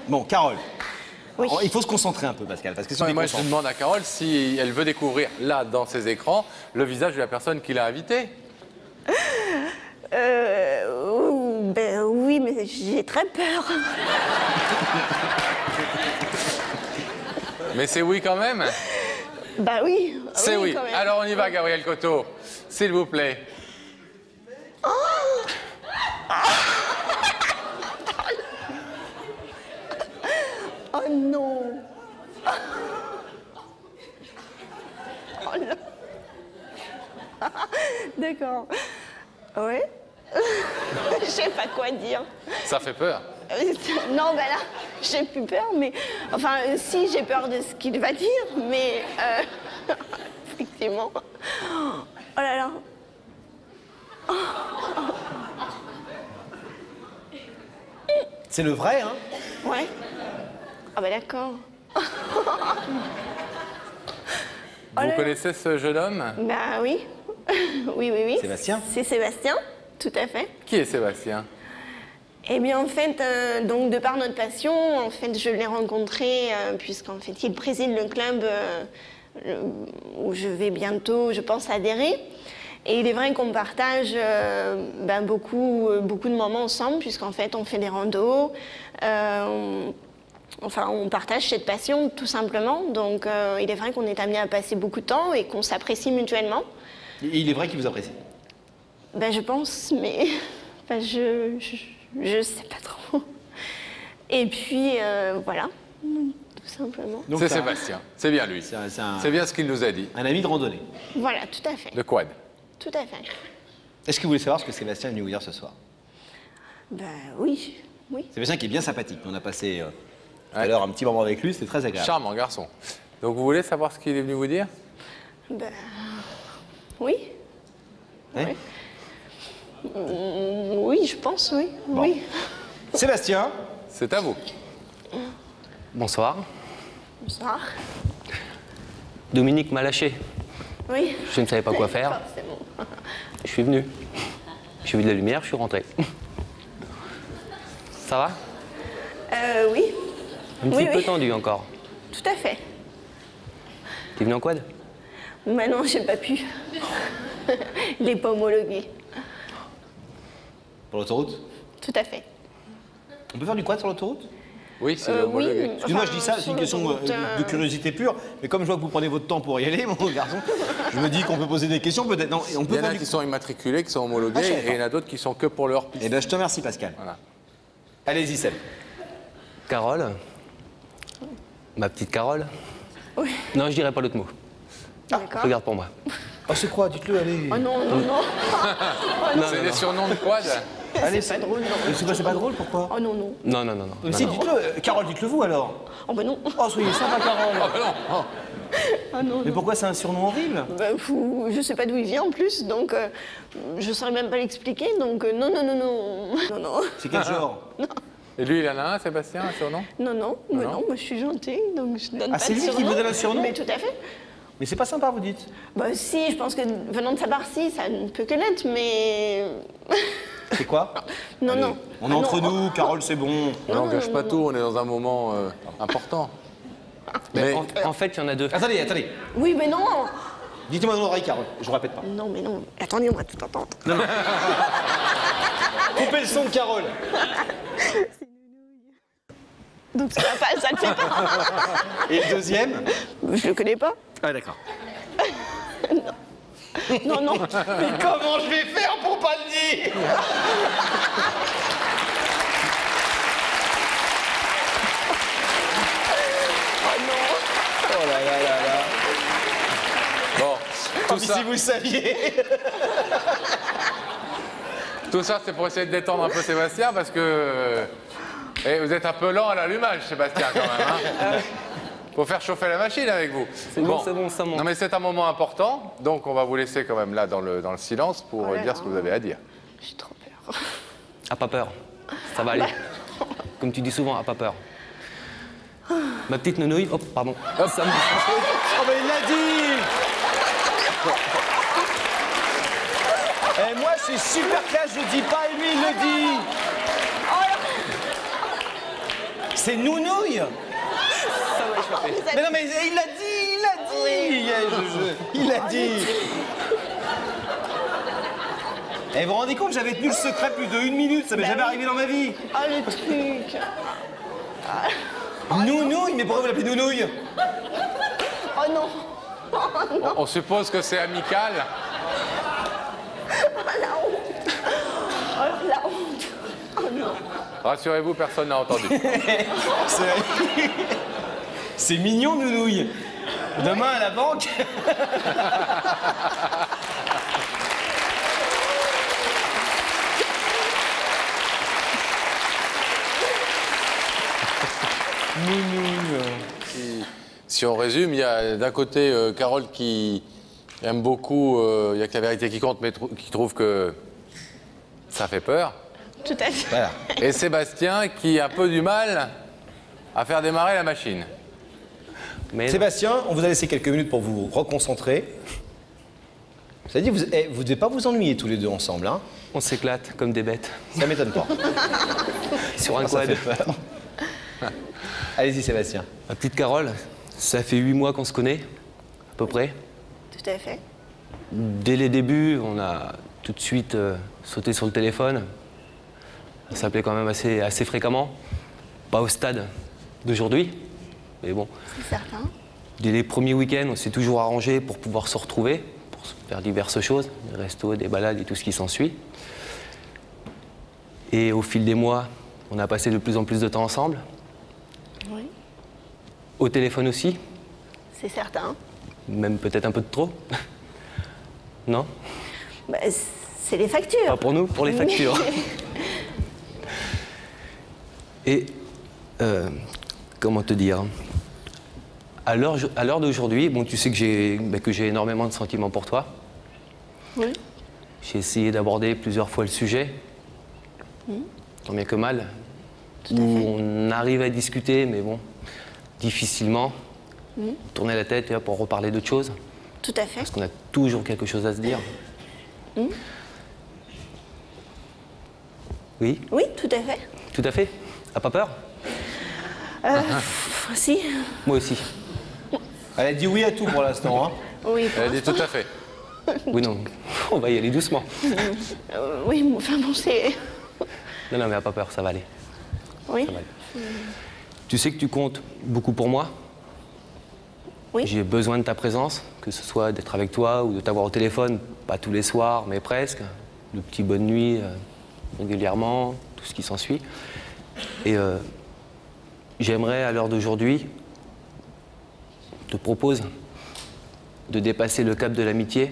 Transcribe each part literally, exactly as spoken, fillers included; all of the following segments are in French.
Bon, Carole. Oui. Alors, il faut se concentrer un peu, Pascal, parce que si on est Moi, je concentré- demande à Carole si elle veut découvrir, là, dans ses écrans, le visage de la personne qui l'a invitée. Euh, ben oui, mais j'ai très peur. Mais c'est oui quand même. Bah oui. C'est oui. Quand même. Alors on y va, Gabriel Coteau. S'il vous plaît. Oh non. Oh non. D'accord. Ouais. Je sais pas quoi dire. Ça fait peur. Euh, Non, ben là, j'ai plus peur, mais... Enfin, euh, si, j'ai peur de ce qu'il va dire, mais... euh, Effectivement. Oh là là. C'est le vrai, hein? Ouais. Ah bah d'accord. Vous connaissez ce jeune homme? Bah oui. Oui, oui, oui. Sébastien? C'est Sébastien, tout à fait. Qui est Sébastien? Eh bien, en fait, euh, donc, de par notre passion, en fait, je l'ai rencontré euh, puisqu'en fait, il préside le club euh, le- où je vais bientôt, je pense, adhérer. Et il est vrai qu'on partage euh, ben, beaucoup, euh, beaucoup de moments ensemble, puisqu'en fait, on fait des randos. euh, on- Enfin, on partage cette passion, tout simplement. Donc, euh, il est vrai qu'on est amené à passer beaucoup de temps et qu'on s'apprécie mutuellement. Il est vrai qu'il vous apprécie. Ben, je pense, mais enfin, je, je, je sais pas trop. Et puis, euh, voilà, tout simplement. Donc, C'est ça- Sébastien. C'est bien lui. C'est un, c'est un- Ah. C'est bien ce qu'il nous a dit. un ami de randonnée. Voilà, tout à fait. De quad. Tout à fait. Est-ce que vous voulez savoir ce que Sébastien est venu vous dire ce soir? Ben oui, oui. Sébastien qui est bien sympathique. On a passé euh, tout à Ouais. l'heure un petit moment avec lui, c'était très agréable. Charmant garçon. Donc vous voulez savoir ce qu'il est venu vous dire? Ben oui. Hein Oui. Mm, oui, je pense, oui. Oui. Sébastien, C'est à vous. Bonsoir. Bonsoir. Dominique m'a lâché. Oui. Je ne savais pas quoi faire. Forcément. Je suis venu. J'ai vu de la lumière, je suis rentré. Ça va? Euh, oui, Un petit Oui, peu oui. tendu encore. tout à fait. T'es venu en quad? Mais non, j'ai pas pu. Il n'est pas homologué. pour l'autoroute. Tout à fait. On peut faire du quad sur l'autoroute? Oui, c'est Euh, oui. homologué. Excuse-moi, Enfin, je dis ça, c'est sur une question l'autoroute, euh, euh, de curiosité pure, mais comme je vois que vous prenez votre temps pour y aller, mon garçon, je me dis qu'on peut poser des questions, peut-être. Non, et on Il peut y en faire a du... qui sont immatriculés, qui sont homologués, Ah, je savais et il y en a d'autres qui sont que pour leur piste. Eh bien, je te remercie, Pascal. Voilà. Allez-y, Seb. Carole? Ma petite Carole? Oui. Non, je dirais pas l'autre mot. D'accord. Je garde pour moi. Oh, c'est quoi? Dites-le, allez. Oh non, non, non. Oh non, C'est des surnoms de quad? Allez, c'est pas drôle, non. Mais c'est pas, c'est pas drôle, pourquoi? Oh non, non. Non, non, non, non. Mais non, si, non. dites-le. Euh, Carole, dites-le vous, alors. Oh ben non. Oh, soyez sympa, Carole. Ah bah non. Oh. Ah non, Mais non. pourquoi c'est un surnom horrible? Ben, fou, je sais pas d'où il vient en plus, donc euh, je saurais même pas l'expliquer, donc euh, non, non, non, non. Non, non. C'est quel genre? Et lui, il en a un, Sébastien, un surnom? Non, non, mais non. non, moi je suis gentille, donc je donne Ah, pas c'est de lui qui surnom. vous donne un surnom? Mais tout à fait. Mais c'est pas sympa, vous dites. Bah si, je pense que venant de sa part, si, ça ne peut que l'être, mais... C'est quoi? Non, Allez, non. On est Ah, entre non. nous, Carole, c'est bon. On non, n'engage non, pas non, tout, on est dans un moment euh, important. Mais En, en fait, il y en a deux. Attendez, attendez. Oui, mais non. Dites-moi dans l'oreille, Carole. Je vous répète pas. Non, mais non. Attendez, on va tout entendre. Coupez le son de Carole. Donc ça va pas, ça le fait pas. Et le deuxième? Je le connais pas. Ah, d'accord. Non, non. Mais comment je vais faire pour pas le dire? Oh là là là là. bon, tout Comme ça, si vous saviez. tout ça c'est pour essayer de détendre un peu Sébastien, parce que eh, vous êtes un peu lent à l'allumage, Sébastien, quand même. Hein. Faut faire chauffer la machine avec vous. C'est bon, c'est bon, ça monte. Non mais c'est un moment important, donc on va vous laisser quand même là dans le, dans le silence pour Oh là euh, dire là. ce que vous avez à dire. J'ai trop peur. Ah, pas peur. Ça va aller. Comme tu dis souvent, ah, pas peur. Ma petite nounouille, hop, pardon. Hop, ça me... Oh, mais il l'a dit. Et moi, je suis super classe, je le dis pas, et lui, il le dit. C'est Nounouille. Ça va échapper. Mais non, mais il l'a dit, il l'a dit. Je- je- Il l'a dit. Et vous vous rendez compte, j'avais tenu le secret plus de une minute, ça m'est Bah jamais oui. arrivé dans ma vie. Oh, le truc. Nounouille, mais pourquoi vous l'appelez Nounouille? Oh non. On, on suppose que c'est amical. Oh, la honte. Oh, la honte. Oh non. Rassurez-vous, personne n'a entendu. C'est- C'est mignon, Nounouille. Demain à la banque. Si, si on résume, il y a d'un côté euh, Carole qui aime beaucoup, euh, il y a que la vérité qui compte, mais trou- qui trouve que ça fait peur. Tout à fait. Voilà. Et Sébastien qui a un peu du mal à faire démarrer la machine. Mais Sébastien, on vous a laissé quelques minutes pour vous reconcentrer. Ça dit, vous eh, vous devez pas vous ennuyer tous les deux ensemble, hein? on s'éclate comme des bêtes Ça m'étonne pas. sur un Ça quad. fait peur. Allez-y, Sébastien. Ma petite Carole, ça fait huit mois qu'on se connaît, à peu près. Tout à fait. Dès les débuts, on a tout de suite euh, sauté sur le téléphone. Ça s'appelait quand même assez, assez fréquemment. Pas au stade d'aujourd'hui, mais bon. C'est certain. Dès les premiers week-ends, on s'est toujours arrangé pour pouvoir se retrouver, pour se faire diverses choses, des restos, des balades et tout ce qui s'ensuit. Et au fil des mois, on a passé de plus en plus de temps ensemble. Oui. Au téléphone aussi, C'est certain. même peut-être un peu de trop. Non? Bah, c'est les factures. Pas pour nous, pour les factures. Et euh, comment te dire? À l'heure à l'heure d'aujourd'hui, bon, tu sais que j'ai bah, que j'ai énormément de sentiments pour toi. Oui. J'ai essayé d'aborder plusieurs fois le sujet, tant bien que mal, Tout à où fait. on arrive à discuter, mais bon, difficilement. Tourner la tête et hop, on reparler d'autre chose, Tout à fait. parce qu'on a toujours quelque chose à se dire. Oui, Oui, tout à fait. tout à fait. T'as pas peur? Euh, pff, si. Moi aussi. Elle a dit oui à tout pour l'instant, hein? Oui, pour Elle a dit l'instant. tout à fait. Oui, non, on va y aller doucement. Euh, oui, mais enfin bon, c'est. Non, non, mais pas peur, ça va aller. Oui. Ça va aller. Tu sais que tu comptes beaucoup pour moi. Oui. J'ai besoin de ta présence, que ce soit d'être avec toi ou de t'avoir au téléphone, pas tous les soirs, mais presque. De petits bonnes nuits euh, régulièrement, tout ce qui s'ensuit. Et euh, j'aimerais, à l'heure d'aujourd'hui, te propose de dépasser le cap de l'amitié,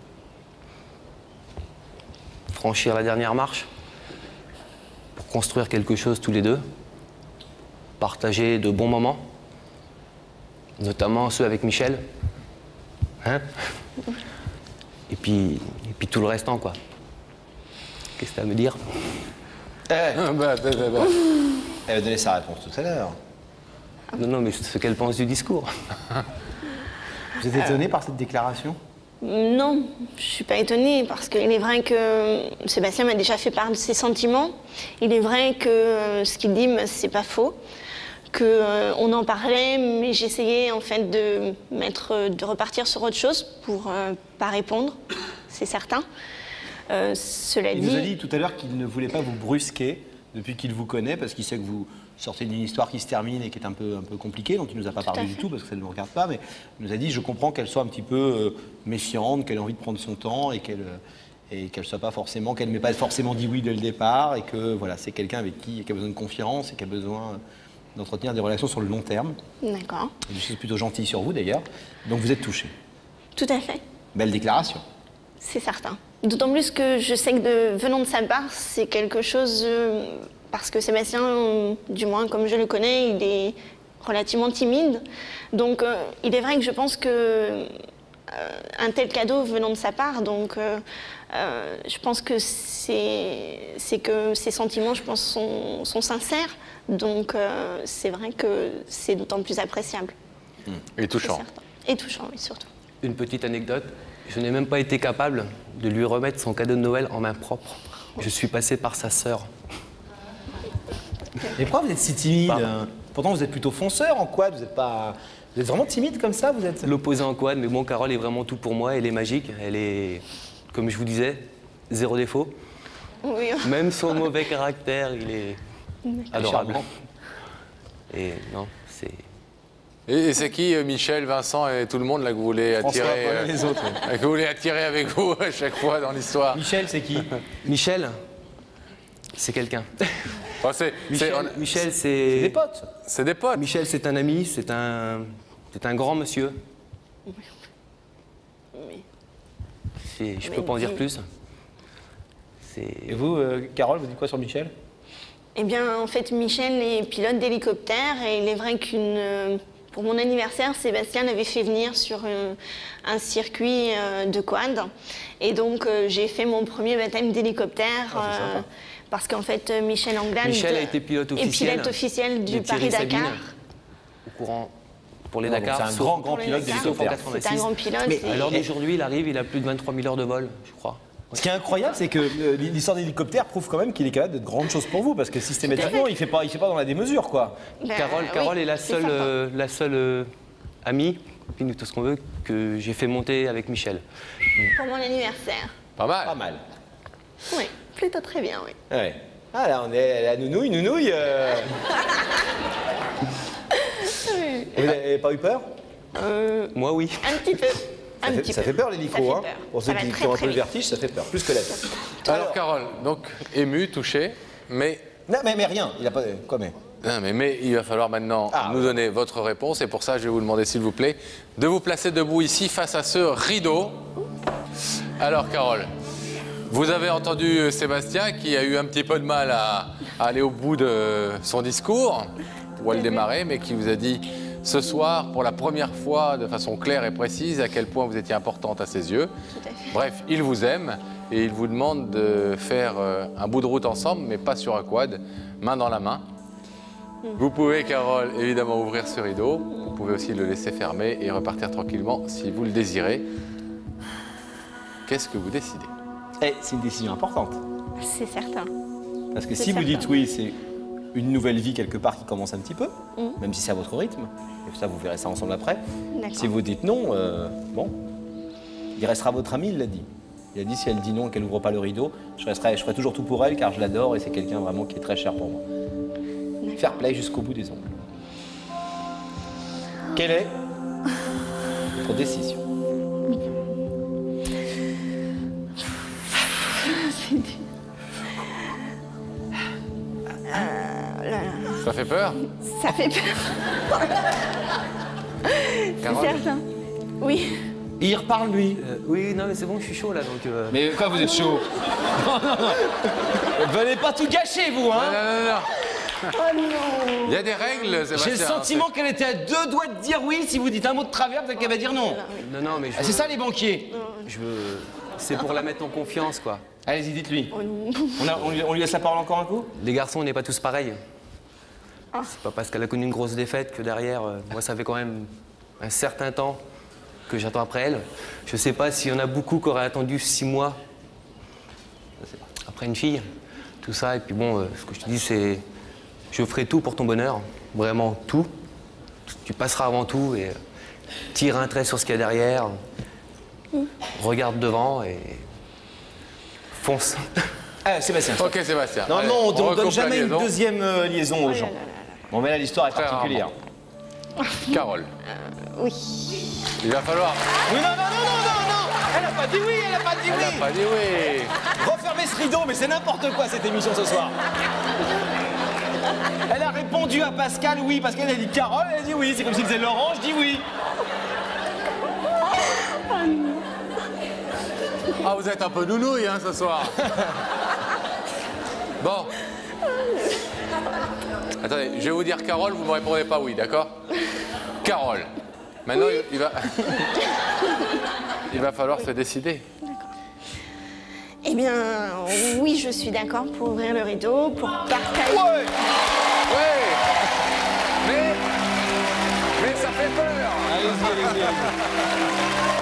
franchir la dernière marche, pour construire quelque chose tous les deux, partager de bons moments, notamment ceux avec Michel. Hein? Et puis, et puis tout le restant, quoi. Qu'est-ce que tu as à me dire? Eh, Ah, bah, bah, bah, bah. elle va donner sa réponse tout à l'heure. Non, non, mais ce qu'elle pense du discours. Vous êtes étonné par cette déclaration? Non, je suis pas étonnée parce qu'il est vrai que Sébastien m'a déjà fait part de ses sentiments. Il est vrai que euh, ce qu'il dit, mais c'est pas faux. Que euh, on en parlait, mais j'essayais en fait de mettre, euh, de repartir sur autre chose pour euh, pas répondre, c'est certain. Euh, cela Il dit, nous a dit tout à l'heure qu'il ne voulait pas vous brusquer depuis qu'il vous connaît, parce qu'il sait que vous sortez d'une histoire qui se termine et qui est un peu, un peu compliquée, dont il ne nous a pas Tout à parlé du fait. tout, parce que ça ne nous regarde pas, mais il nous a dit, je comprends qu'elle soit un petit peu euh, méfiante, qu'elle ait envie de prendre son temps et qu'elle euh, et qu'elle soit pas forcément, qu'elle m'ait pas forcément dit oui dès le départ, et que voilà, c'est quelqu'un avec qui, qui a besoin de confiance et qui a besoin d'entretenir des relations sur le long terme. d'accord, Et des choses plutôt gentilles sur vous d'ailleurs. Donc vous êtes touché. tout à fait. Belle déclaration. C'est certain. D'autant plus que je sais que de, venant de sa part, c'est quelque chose... euh, parce que Sébastien, euh, du moins comme je le connais, il est relativement timide. Donc euh, il est vrai que je pense que euh, un tel cadeau venant de sa part, donc euh, euh, je pense que c'est c'est que ses sentiments, je pense, sont, sont sincères. Donc euh, c'est vrai que c'est d'autant plus appréciable. Et C'est touchant. certain. Et touchant, oui, surtout. Une petite anecdote, je n'ai même pas été capable de lui remettre son cadeau de Noël en main propre. Je suis passé par sa sœur. Mais pourquoi vous êtes si timide? Pardon. hein Pourtant, vous êtes plutôt fonceur en quad, vous êtes pas... Vous êtes vraiment timide comme ça, vous êtes... L'opposé en quad, mais bon, Carole est vraiment tout pour moi. Elle est magique. Elle est, comme je vous disais, zéro défaut. Oui. Même son mauvais caractère, il est adorable. Et non, c'est... Et, et c'est qui, euh, Michel, Vincent et tout le monde là que vous voulez François, attirer, Paul et euh, les autres. que vous voulez attirer avec vous à chaque fois dans l'histoire? Michel, c'est qui? Michel, c'est quelqu'un. Oh, c'est Michel, c'est- on- Michel, C'est des c'est... potes. c'est des potes. Michel, c'est un ami, c'est un... c'est un grand monsieur. C'est- Je peux pas en dire plus. C'est... Et vous, euh, Carole, vous dites quoi sur Michel? Eh bien, en fait, Michel est pilote d'hélicoptère et il est vrai qu'une... euh, pour mon anniversaire, Sébastien l'avait fait venir sur euh, un circuit euh, de quad. Et donc, euh, j'ai fait mon premier baptême d'hélicoptère Ah, c'est sympa. euh, parce qu'en fait, euh, Michel Anglade Michel a été pilote est officiel pilote officiel du de Thierry Paris-Dakar. Sabine, au courant pour les Non, donc Dakar. c'est un sauf- grand, grand Pour les pilote Dakar. d'hélicoptère. Sauf en C'est un grand pilote. Mais et- À l'heure d'aujourd'hui, il arrive, il a plus de vingt-trois mille heures de vol, je crois. Ce qui est incroyable, c'est que euh, l'histoire d'hélicoptère prouve quand même qu'il est capable de grandes choses pour vous, parce que systématiquement, il fait pas, il fait pas dans la démesure, quoi. Ben, Carole, oui, Carole est la c'est seule, certain. euh, la seule euh, amie, copine, tout ce qu'on veut, que j'ai fait monter avec Michel. Pour mon anniversaire. Pas mal. Pas mal. Oui, plutôt très bien, oui. Ouais. Ah là, on est à la nounouille, nounouille. euh. Et vous n'avez pas eu peur? Euh, Moi, oui. un petit peu. Ça Un fait, petit ça peu. fait peur Ça l'hélico, fait hein. peur. Pour Ça ceux va qui, très, qui ont un très peu le vite. vertige, ça fait peur, plus que la tête. Alors, Carole, donc ému, touché, mais, Non, mais, mais rien, il a pas. Quoi, mais. non, mais, mais il va falloir maintenant Ah, nous ouais. donner votre réponse. Et pour ça, je vais vous demander, s'il vous plaît, de vous placer debout ici face à ce rideau. Alors, Carole, vous avez entendu euh, Sébastien qui a eu un petit peu de mal à, à aller au bout de son discours, ou à le démarrer, mais qui vous a dit ce soir, pour la première fois, de façon claire et précise, à quel point vous étiez importante à ses yeux. Tout à fait. Bref, il vous aime et il vous demande de faire euh, un bout de route ensemble, mais pas sur un quad, main dans la main. Vous pouvez, Carole, évidemment ouvrir ce rideau. Vous pouvez aussi le laisser fermer et repartir tranquillement si vous le désirez. Qu'est-ce que vous décidez? Eh, c'est une décision importante. C'est certain. Parce que C'est si vous certain. dites oui, c'est une nouvelle vie quelque part qui commence un petit peu, Mm. même si c'est à votre rythme. Et ça, vous verrez ça ensemble après. D'accord. Si vous dites non, euh, bon, il restera votre ami, il l'a dit. Il a dit si elle dit non, qu'elle n'ouvre pas le rideau, je, resterai, je ferai toujours tout pour elle car je l'adore et c'est quelqu'un vraiment qui est très cher pour moi. Fair play jusqu'au bout des ongles. Quelle est votre décision? Ça fait peur? Ça fait peur. C'est Carole? certain. Oui. Il reparle lui. Euh, oui, non, mais c'est bon, je suis chaud là, donc... euh, Mais quoi, vous êtes chaud? Non, non, non. Venez pas tout gâcher, vous, Non, hein? non, non, non. Oh non. Il y a des règles, Sébastien. J'ai le sentiment qu'elle était à deux doigts de dire oui. Si vous dites un mot de travers, peut-être qu'elle va dire non. Non, non, mais je Ah, c'est veux- ça les banquiers. je veux... C'est pour la mettre en confiance, quoi. Allez-y, dites-lui. Oh non. On, a- on lui, on lui laisse la parole encore un coup? Les garçons, on n'est pas tous pareils. C'est pas parce qu'elle a connu une grosse défaite que derrière, euh, moi, ça fait quand même un certain temps que j'attends après elle. Je sais pas s'il y en a beaucoup qui auraient attendu six mois après une fille, tout ça. Et puis bon, euh, ce que je te dis, c'est je ferai tout pour ton bonheur, vraiment tout. Tu passeras avant tout et euh, tire un trait sur ce qu'il y a derrière, regarde devant et fonce. Ah, Sébastien. Ok, Sébastien. Non, Allez, non, on ne recoupe donne la jamais une liaison. deuxième euh, liaison aux gens. là là là Bon, mais là, l'histoire est Très particulière. Carole, Oui. il va falloir... Oui, non, non, non, non, non, non. Elle a pas dit oui, elle a pas dit Elle n'a oui. pas dit oui. Refermez ce rideau, mais c'est n'importe quoi cette émission ce soir. Elle a répondu à Pascal oui, parce qu'elle a dit Carole, elle a dit oui. C'est comme si disait Laurent, je dis oui. Ah, vous êtes un peu nounouille, hein, ce soir. Bon. Attendez, je vais vous dire Carole, vous ne me répondez pas oui, d'accord? Carole. Maintenant, il, il va... il va falloir se décider. Eh bien, oui, je suis d'accord pour ouvrir le rideau, pour partager. Ouais. Oui. Mais... Mais ça fait peur. Allez-y, allez-y, allez-y.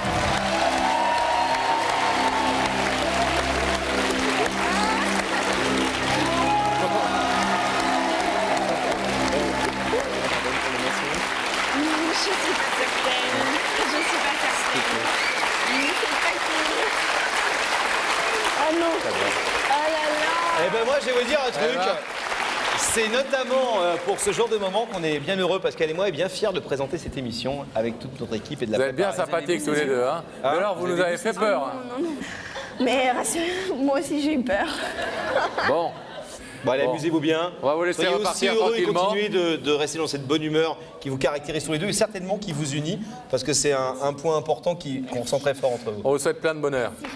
très bien. Oh là là. Eh ben moi, je vais vous dire un truc. Eh ben. C'est notamment euh, pour ce genre de moment qu'on est bien heureux, Pascal et moi, et bien fiers de présenter cette émission avec toute notre équipe et de la Vous êtes bien préparer. sympathiques tous les deux. Hein. Mais alors, vous nous avez fait peur. hein. Non, non. Mais rassurez, moi aussi j'ai eu peur. Bon, Bon, allez, Bon. amusez-vous bien. On va vous laisser Soyez repartir aussi heureux et tranquillement. continuez de, de rester dans cette bonne humeur qui vous caractérise tous les deux et certainement qui vous unit, parce que c'est un, un point important qui- qu'on ressent très fort entre vous. on vous souhaite plein de bonheur.